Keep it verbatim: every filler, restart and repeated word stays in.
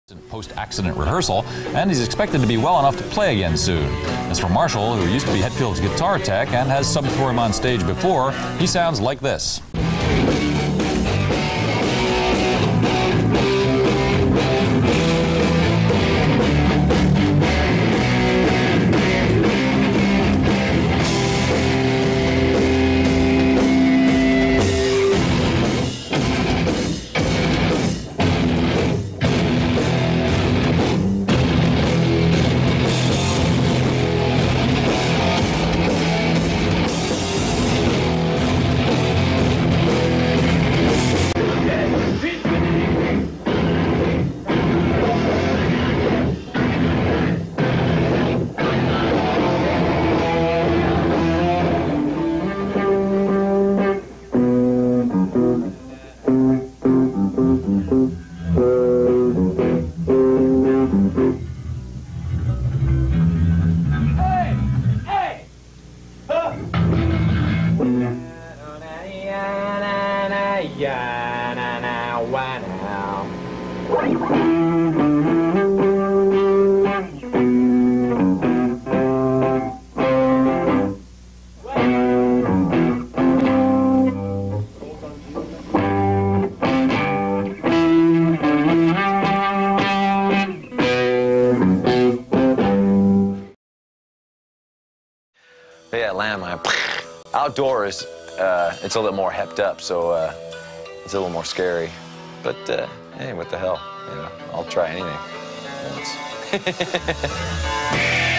Post-accident rehearsal, and he's expected to be well enough to play again soon. As for Marshall, who used to be Hetfield's guitar tech and has subbed for him on stage before, he sounds like this. Yeah, landmine. Outdoors, uh, it's a little more hepped up, so uh, it's a little more scary. But uh, hey, what the hell? You know, I'll try anything once.